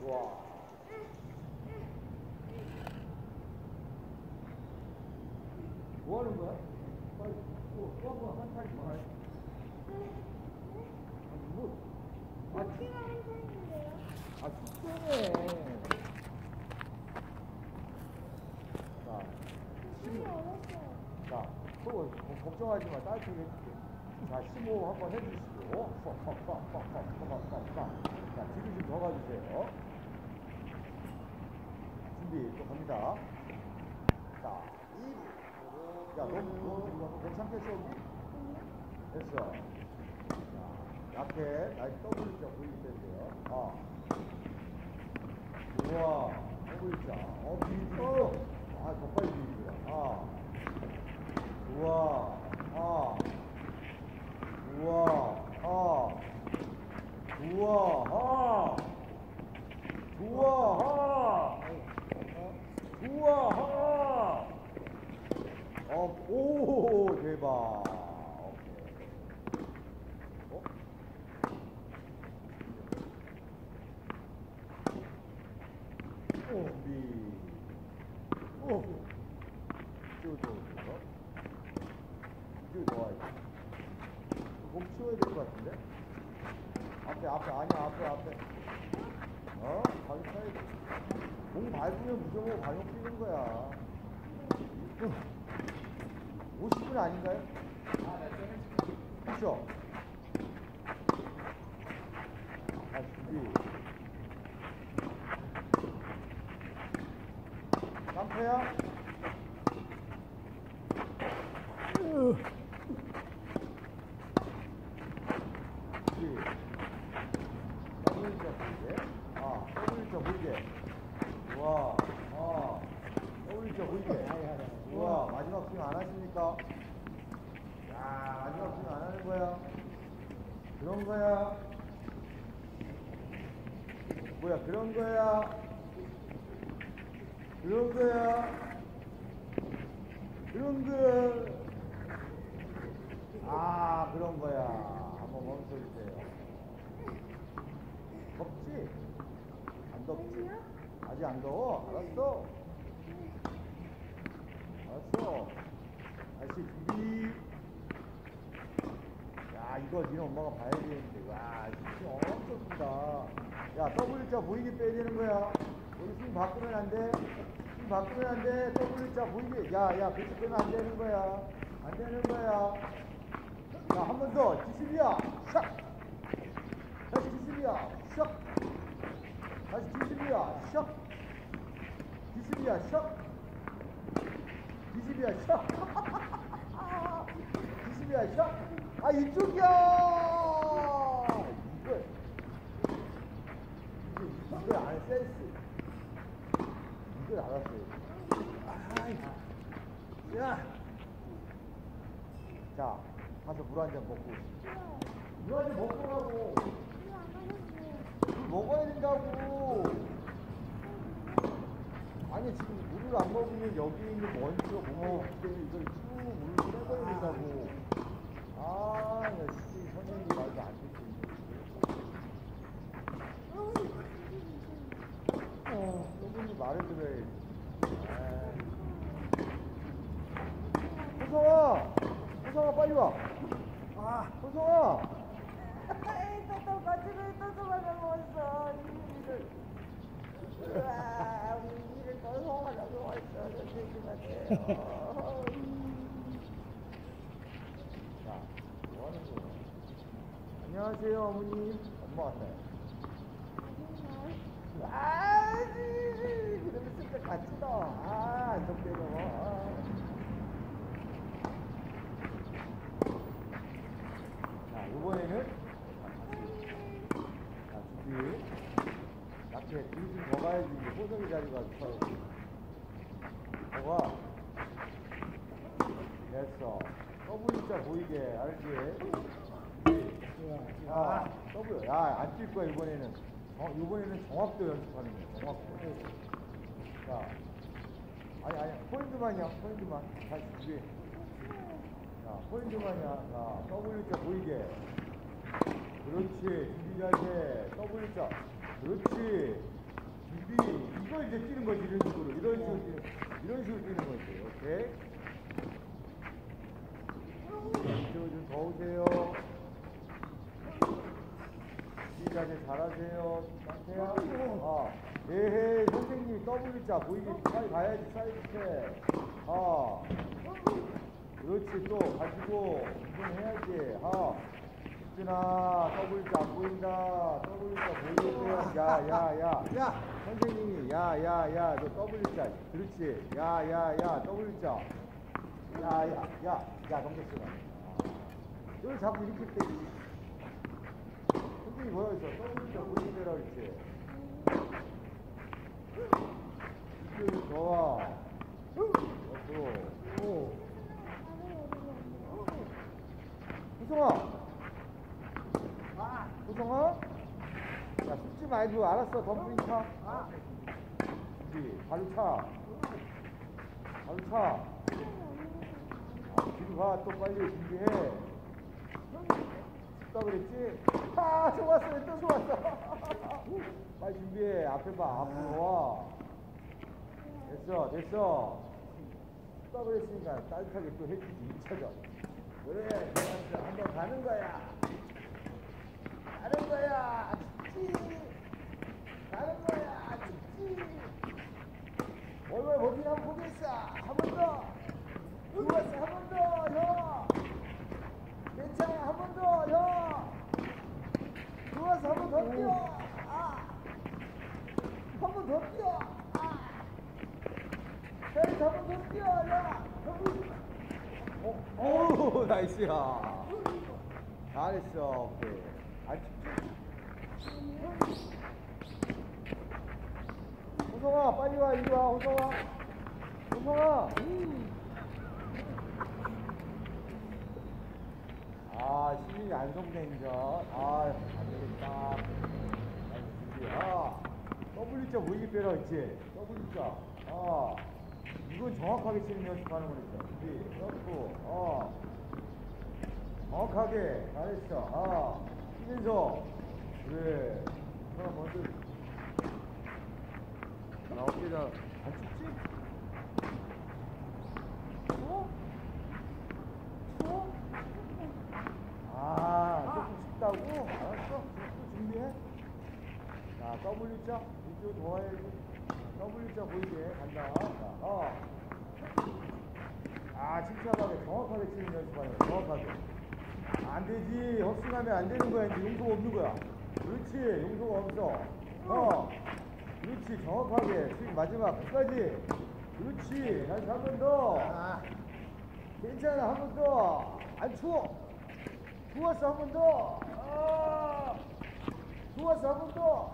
좋아. 뭐 하는 거야? 빨리, 또 한번 한타임 더 해. 뭐? 키가 한타임인데요? 숙제네. 자, 키가 어렸어요. 자, 그거 걱정하지 마. 따뜻하게 해줄게. 자, 15 한번 해주시고. 자, 뒤로 좀 더 가주세요. 준비, 또 갑니다. 자, 2. 야, 너 괜찮겠어, 여기? 됐어. 자, 약해. 나이 W자 보이기 때문에요. 우와, W자. 비비비죠? 더 빨리 비비라. 우와, 우와, 우와, 우와, 우와, 오, 대박. 이쪽으로 넣어야지. 몸 치워야 될 것 같은데? 앞에, 아니야, 앞에. 발로 차야 돼. 공 밟으면 무조건 발목 뛰는 거야. 50분 아닌가요? 그쵸? 준비. 깜패야? W자 보이게. 우와, W자 보이게. 우와, 마지막 스윙 안 하십니까? 야, 마지막 스윙 안 하는 거야. 그런 거야. 뭐야, 그런 거야. 그런 거야. 그런 거. 그런 거야. 한번 멈춰주세요. 덥지? 안 덥지? 아직 안 더워? 알았어. 다시 준비. 야, 이거 니네 엄마가 봐야 되는데. 와, 진짜 엄청 크다. 야, W자 보이게 빼야 되는 거야. 여기 스윙 바꾸면 안 돼. 스윙 바꾸면 안 돼. W자 보이게. 야, 그렇게 빼면 안 되는 거야. 안 되는 거야. 자, 한 번 더. 지수비야. 샥. 다시 지수비야. 샥. 다시 지수비야. 샥. 지수비야. 샥. 지수비야. 샥. 지수비야. 샥. 이쪽이야. 이걸 안 센스. 이걸 알았어요. 야. 자, 가서 물 한 잔 먹고. 물 한 잔 먹고 가고. 물 먹어야 된다고. 아니, 지금 물을 안 먹으면 여기 있는 먼지가 못 먹기 때문에 이걸 쭉 물을 빼버려야 된다고. 야, 진짜 선생님 말도 안 듣지. 선생님 말을 들어야지. 호성아, 빨리 와. 호성아. 또 거칠을 또 먹었어. 우리 일을 또 소화하려고 왔어. 선생님한테. 자, 뭐 하는 거야? 안녕하세요, 어머님. 엄마 왔어요. 그러면 진짜 같이 넣어. 적게 넣어. 자, 이번에는 준비. 앞에 뒤로 좀 더 가야지. 호성이 자리가 서요. 더가. 됐어. W자 보이게, 알지? W. 안 뛸 거야, 이번에는. 이번에는 정확도 연습하는 거야, 정확도. 자. 아니, 포인트만이야, 포인트만. 다시 준비. 자, 포인트만이야. 자, W자 보이게. 그렇지. 준비 잘 돼. W자. 그렇지. 이제 뛰는 거지, 이런 식으로. 이런 식으로 뛰는 거지. 오케이? 이쪽으로 좀 더 오세요. 시간에 잘하세요. 상태야? 에헤이, 선생님이 W자 보이게 빨리 가야지, 사이드 스텝. 그렇지, 또 가지고 운동해야지. 수진아, W자 안 보인다. W자 보이겠어요? 야. 선생님이, 야, 너 W자. 그렇지. 야, W자. 야, 넘겼어. 너 자꾸 이렇게 때. 선생님이 뭐라고 했어? W자 보이게 되라고 했지. 이쪽으로 좋아. 앞으로. 호성아? 야, 숨지 말고, 알았어. 덤블링 차. 준비. 발로 차. 뒤로 가. 또 빨리 준비해. 쉽다 그랬지? 좋았어. 또 좋았어. 빨리 준비해. 앞에 봐. 앞으로 와. 됐어. 쉽다 그랬으니까 따뜻하게 또 해주지. 2차전. 그래. 좋았어. 한번 가는 거야. 죽지. 얼마나 버티나 한번 보겠어. 한 번 더. 좋았어. 한 번 더, 형. 괜찮아. 한 번 더, 형. 좋았어. 한 번 더 뛰어. 한 번 더 뛰어. 한 번 더 뛰어, 야. 어우, 나이스야. 잘했어. 오케이. 호성아, 빨리 와. 이리 와, 호성아. 시민이 안 속네, 이제. 안 되겠다. W자 보이게 빼라 했지? W자. 이건 정확하게 치는 연습하는 거니까. 준비. 점프. 정확하게. 잘했어. 뛰면서. 그래. 그럼 먼저. 어깨다. 안 춥지? 추워? 조금 춥다고? 알았어. 또 준비해. 자, W자. 이쪽 도와야지. W자 보이게 간다. 침착하게 정확하게 치는 연습하는 거야. 정확하게. 안 되지. 헛스윙하면 안 되는 거야. 이제 용서가 없는 거야. 그렇지. 용서가 없어. 그렇지. 정확하게. 스윙 마지막 끝까지. 그렇지. 다시 한 번 더. 괜찮아. 한 번 더. 안 추워. 좋았어. 한 번 더. 좋았어. 한 번 더.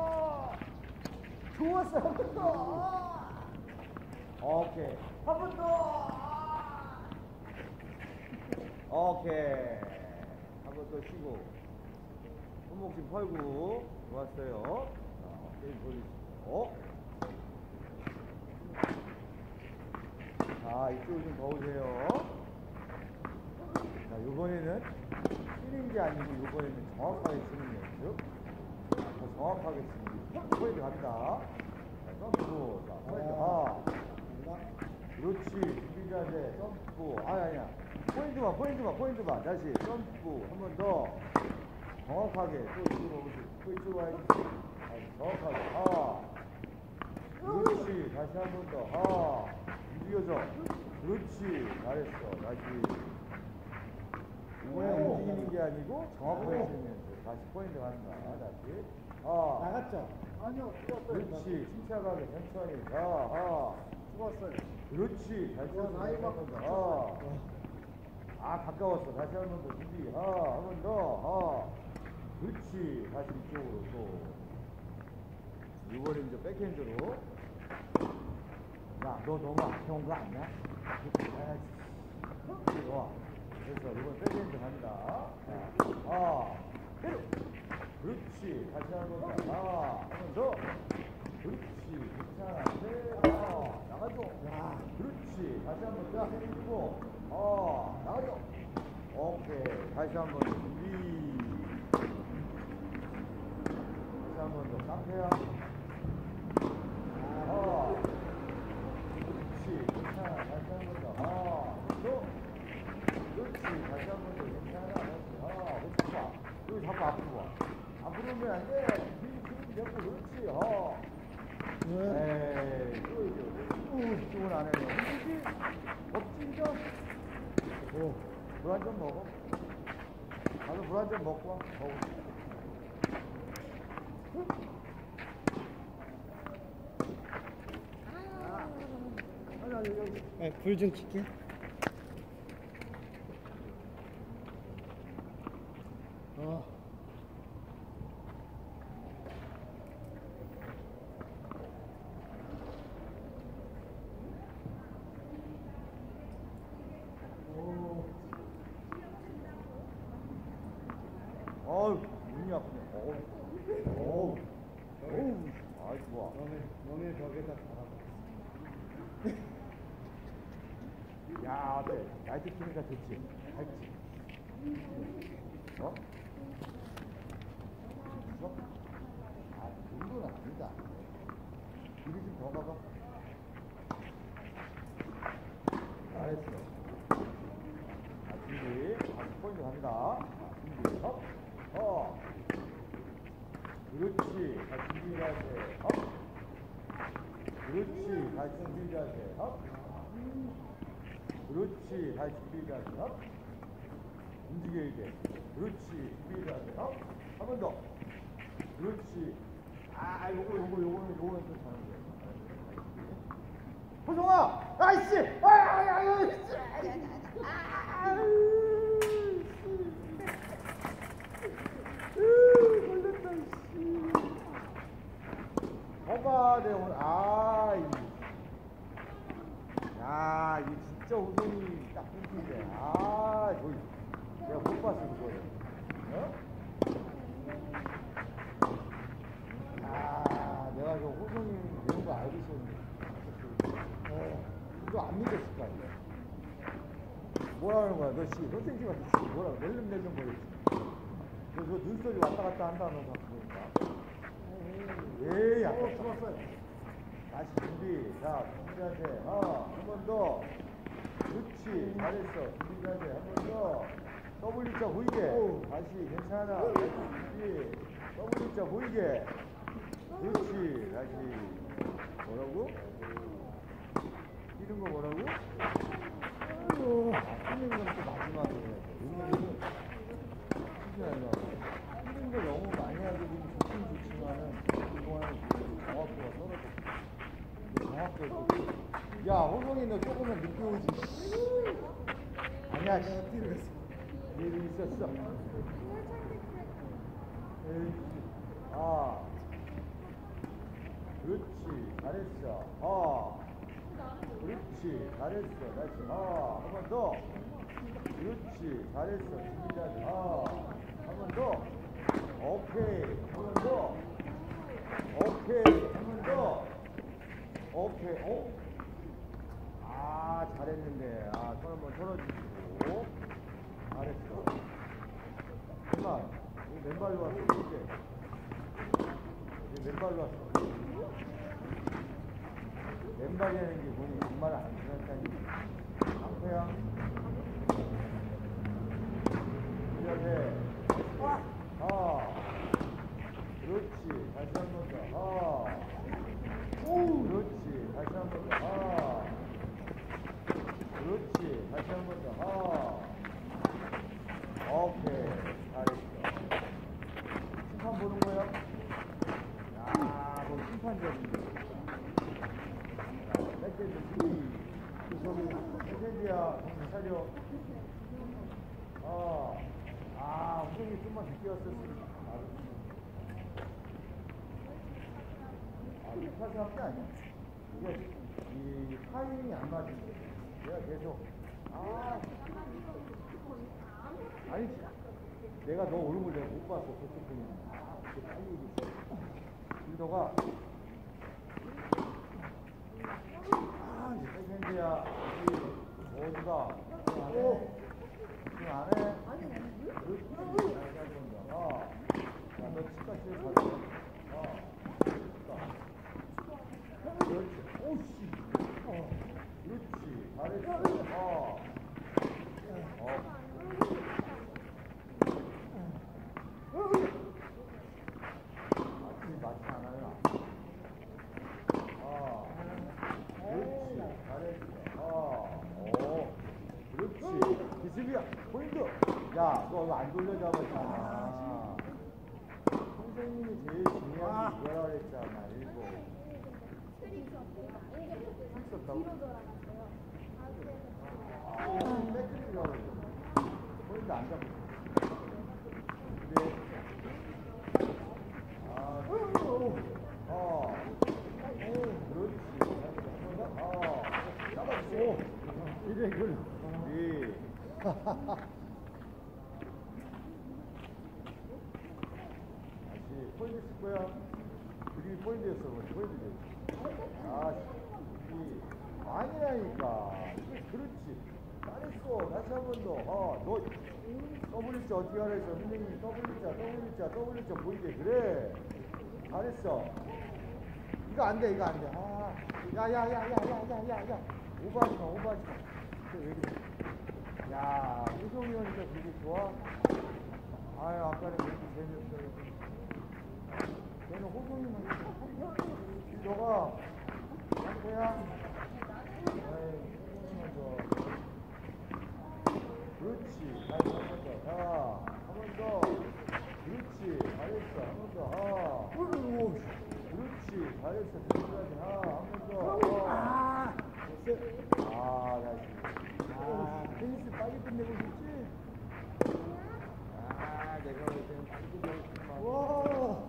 좋았어. 한 번 더. 오케이. 한 번 더. 오케이. 한 번 더 쉬고. 손목 좀 털고. 좋았어요. 게임 돌리시고. 이쪽으로 좀 더 오세요. 자, 요번에는 뛰는 게 아니고 요번에는 정확하게 치는 연습. 더 정확하게 치는 포인트 갑니다. 자, 점프. 자, 포인트. 그렇지. 준비 자세. 점프. 아니야. 포인트만. 다시. 점프. 한 번 더. 정확하게. 또 이쪽으로 와야지. 정확하게. 그렇지. 다시 한 번 더. 움직여서. 그렇지. 잘했어. 다시. 이번에 움직이는 게 아니고 정확하게 치는 연습. 다시 포인트 간다. 다시. 나갔죠? 아니요, 그렇지. 침착하게 천천히. 죽었어요. 그렇지. 잘 쳤어. 나이가 가까웠어. 다시 한 번 더 준비. 한 번 더. 그렇지. 다시 이쪽으로 또. 이번엔 이제 백핸드로. 야, 너 너무 앞에 온 거 아니야? 좋아. 그래서 이번 백핸드 갑니다. 때려. 그렇지. 다시 한 번 더. 한 번 더. 그렇지. 괜찮아. 나가줘. 그렇지. 다시 한 번 더. 해주고. 나가줘. 오케이. 다시 한 번 더. 준비. 다시 한 번 더. 깡패야. 허. 에이, 이쪽은 안 해요. 힘들지? 멋진죠? 오, 물 한 잔 먹어. 가서 물 한 잔 먹고 와. 불 좀 켤게. 어우, 눈이 아프네. 어우, 아이, 좋아. 너네 벽에다 달아봐. 야, 어때? 라이트 키니까 좋지? 밝지? 어? 있어? 아, 그 정도는 아니다. 길이 좀 더 가봐. 잘했어. 자, 준비. 다시 포인트 갑니다. 자, 준비. 업. 그렇지. 다시 준비 자세. 업. 그렇지. 다시 준비 자세. 업. 그렇지. 다시 준비 자세. 업. 움직여야 돼. 그렇지. 준비 자세. 업. 한 번 더. 그렇지. 아, 요거는 좀 잘하는 거야. 호성아! 아이씨! 걸렸다, 씨. 봐봐, 내 오늘, 야, 이거 진짜 호성이 딱 끊긴데. 저기, 내가 못 봤어, 그거를. 어? 내가 저 호성이 이런 거 알고 있었는데. 이거 안 믿었을 거 아니야. 뭐라 하는 거야? 너 선생님 같은 뭐라 낼름낼름 거렸지. 너 눈썹이 왔다 갔다 한다는 거 보니까. 에이, 아까 죽었어요. 다시 준비. 자, 준비하세. 한 번 더. 그렇지. 잘했어. 준비하세. 한 번 더. W자 보이게. 다시 괜찮아. 다시 준비. W자 보이게. 그렇지. 다시. 뭐라고? 이런 거 뭐라고? 틀린 건 또 마지막에 해야 돼. 이거는 틀린 거 너무 많이 하게 되면 좋긴 좋지만은 그동안은 정확도가 떨어졌어. 정확도가. 야, 호동이 너 조금만 늦게 오지. 아니야, 일이 있었어. 그렇지. 잘했어. 그렇지. 잘했어. 다시. 한 번 더. 그렇지. 잘했어. 준비하지. 한 번 더. 오케이. 한 번 더. 오케이. 한 번 더. 오케이. 잘했는데. 손 한번 털어주시고. 잘했어. 맨발로 왔어. 이제. 맨발로 왔어. 맨발이 하는 게 뭐니? 정말 안 지났다니. 상태야. 이렇게. 그렇지. 다시 한 번 더. 그렇지. 다시 한 번 더. 그렇지. 다시 한 번 더. 오케이. 잘했어. 심판 보는 거야? 너 심판적인데. 세계야, 정신 차려. 호동이 좀만 늦게 왔었으면 급하게 한 게 아니야. 이게, 이 타이밍이 안 맞은 거야. 내가 계속, 아니지. 내가 너 오는 걸 내가 못 봤어. 저쪽 분이. 이렇게 빨리 얘기했어. 너가, 이제 세계야, 어디가? 안 해? 그렇지. 야, 너 치과 제일 잘해. 그렇지. 오씨. 그렇지. 잘했어. 맞지 안 하나? 이거 안 돌려 잡았잖아. 선생님이 제일 중요한 게 이거라 그랬잖아. 일곱. 있었다고? 뺏기려고 그랬어. 포인트 안 잡고. 근데, 그렇지. 잡았어. 이래, 그래. 다시 포인트 쓸 거야. 그림이 포인트였어. 포인트였어. 아니라니까. 그렇지. 잘했어. 다시 한 번 더. 너 W자 어떻게 하라 했어? 선생님이 W자 보이게. 그래. 잘했어. 이거 안 돼. 야. 오버하지 마. 왜 그래? 야, 호종이 형이니까 되게 좋아. 아유, 아까는 왜 이렇게 재미없어. 걔는 호종이만 너가 한 거야? 아이, 호종이만 줘. 그렇지. 잘했어. 한 번 더. 그렇지. 잘했어. 한 번 더. 그렇지. 잘했어. 한 번 더. 다시. 테니스 빨리 끝내고 싶지? 내가 볼 때는 빨리 끝내고 싶지만. 와!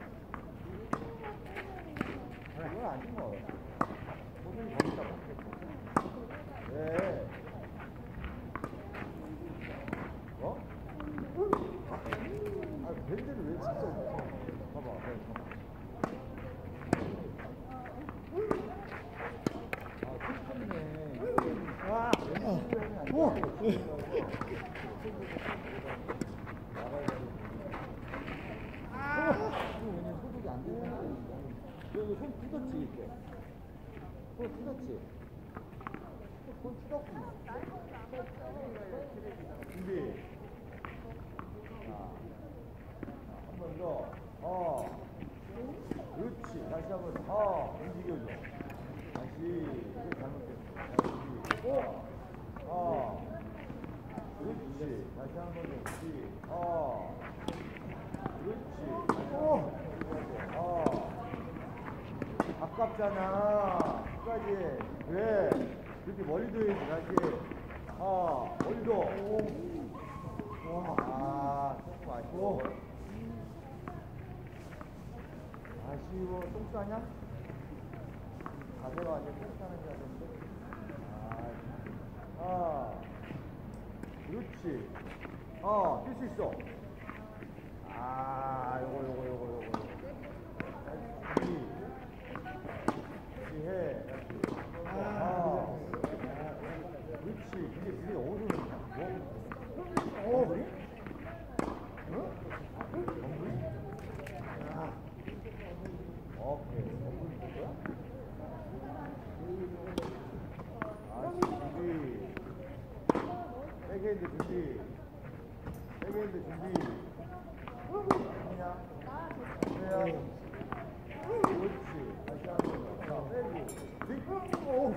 그건 아닌 거. 소중히 거기다 먹겠어. 왜? 밴드를 왜 진짜 봐봐. 소독이 안 되잖아. 여기 손 뜯었지, 이렇게. 손 뜯었지. 손 뜯었지. 준비. 한 번 더. 그렇지. 다시 한 번 더. 움직여줘. 다시. 이거 잘못했어. 다시. 그렇지. 다시 한 번 더. 그렇지. 가깝잖아. 끝까지. 그래. 그렇게 멀리도 해야지. 다시. 멀리도. 조금 아쉬워. 아쉬워. 똥 싸냐? 자세가 완전 똥 싸는 줄 알았는데. 그렇지. 뛸 수 있어. 요거. 해. 그렇지. 그게 어디서 넣냐? 그래? 응? 오케이. 뭐야? 준비. 백핸드 준비. 그냥. 그렇지. 다시 한 번. 빼고.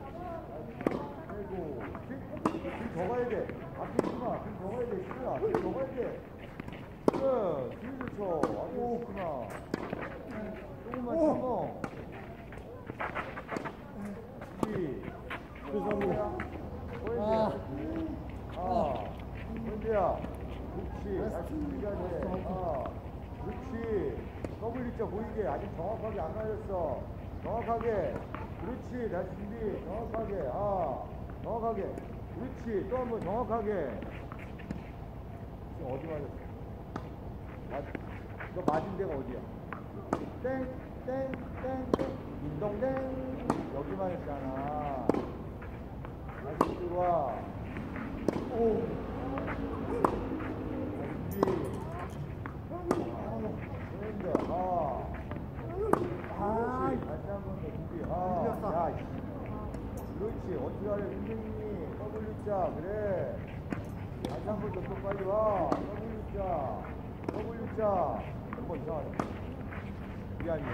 더 가야 돼. 앞에 있지 마. 더 가야 돼. 시우야. 더 가야 돼. 그래. 뒤를 쳐. 앞에 있구나. 조금만 참어. 포인트야. 그렇지. 다시 준비해야 돼. 그렇지. W자 보이게. 아직 정확하게 안 날렸어. 정확하게. 그렇지. 다시 준비. 정확하게. 정확하게. 그렇지. 또 한 번 정확하게. 지금 어디 맞았어? 너 맞은 데가 어디야? 땡. 딩동댕. 여기 맞았잖아. 다시 들어와. 다시 한 번 더 준비. 그렇지. 어떻게 하래, 선생님이. W자, 그래. 다시 한 번 더 또 빨리 와. W자. 한번 이상하네. 미안해.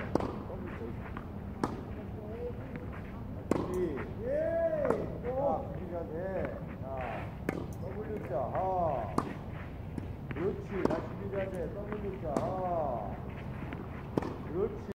준비. 준비해야 돼. 자, W자. 그렇지. 나 준비 자세. W자. 그렇지.